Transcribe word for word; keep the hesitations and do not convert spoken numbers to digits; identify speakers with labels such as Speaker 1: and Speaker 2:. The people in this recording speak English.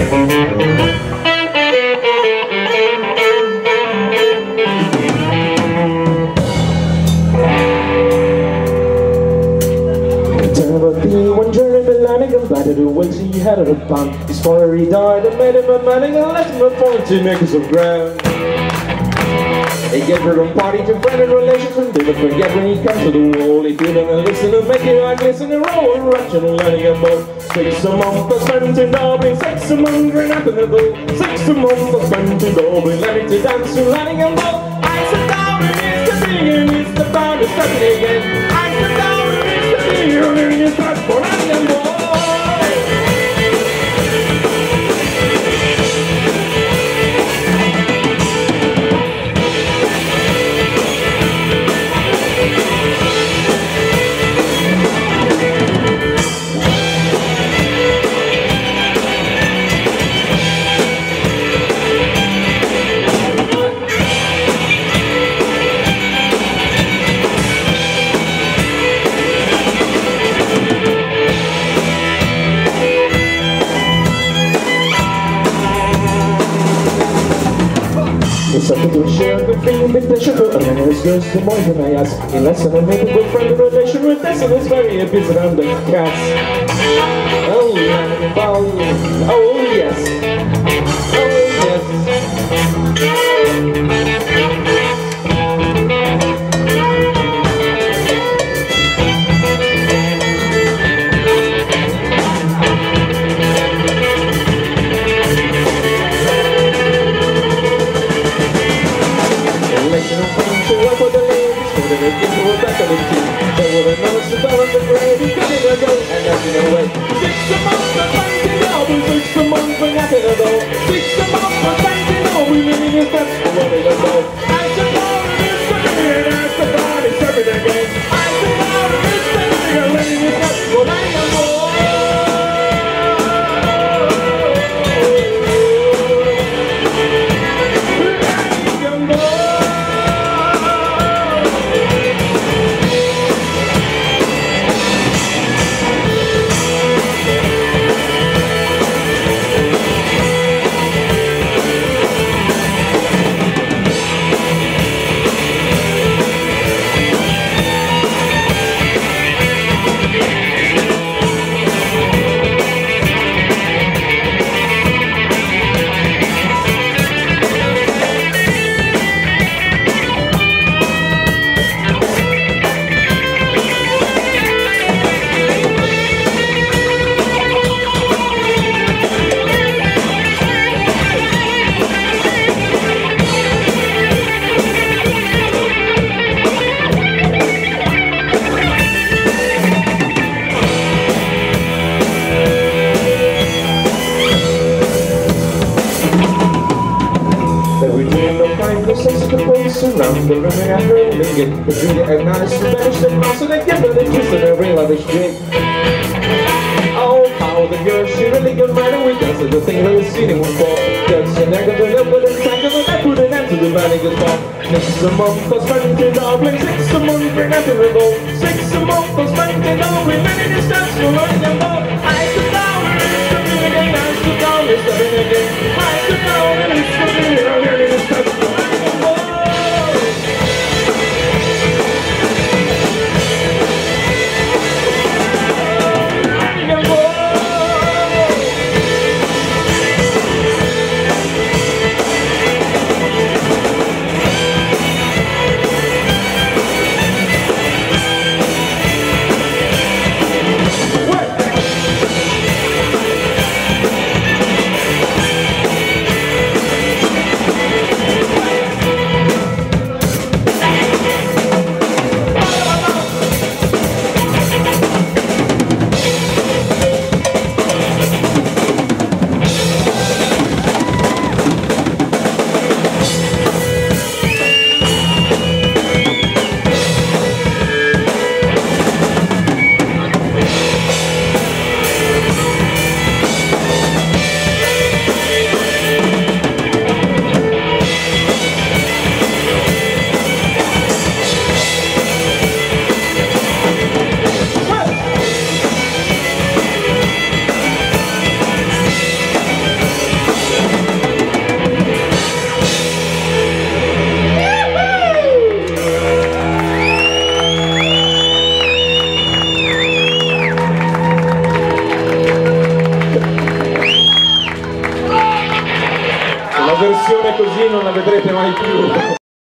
Speaker 1: Battered away, he had it upon his father, he died and made him a man and left him a fallen to acres of ground. He gave her a party to friend and relations and never forget when he comes to the wall. He feel and listen and make it like listen and roll and rush and learning about six a month for spent in Dublin, six a month for nothing to do, six a month for spent in Dublin, learning to dance and learning about. I sit down and it's the thing and it's the bound to start it again. I sit down and it's the thing and it's the for nothing about. Something to share a good thing with the sugar, and then it's just the more than I ask. In less than a make a good friend of relation with this, and it's very a bit around the cats. Oh, yeah, oh, oh yes, oh yes. They were another survivor of the grave, he couldn't go and nothing away. Six a month for twenty dollars, six a month for nothing at all. Six a month for twenty dollars, we living in that's for what they don't know. I suppose it's something and I suppose it's serving again. I suppose it's something and letting it that's what I don't know. Around the room and I heard them get the beauty and nice to vanish the mouse and they get the kiss and a real lavish drink. Oh, how the girl, she really good man and we dance to the thing that is seen one for. Just an egg of the lip with a sack of the neck put an end to the valley good ball. Six a month for spending Dublin, six a month for nothing to go. Six a month for spending Dublin, many distance for learning them all. I sit down and it's the thing again, I sit down and it's the thing again. I sit down and it's the thing again, learning this touch for learning them all. così non la vedrete mai più.